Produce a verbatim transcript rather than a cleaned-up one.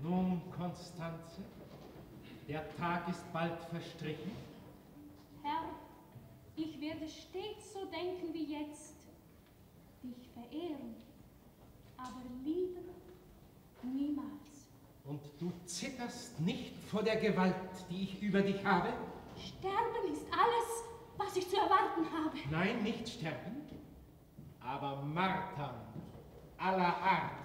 Nun, Constanze, der Tag ist bald verstrichen. Herr, ich werde stets so denken wie jetzt, dich verehren, aber lieben niemals. Und du zitterst nicht vor der Gewalt, die ich über dich habe? Sterben ist alles, was ich zu erwarten habe. Nein, nicht sterben, aber Martern aller Art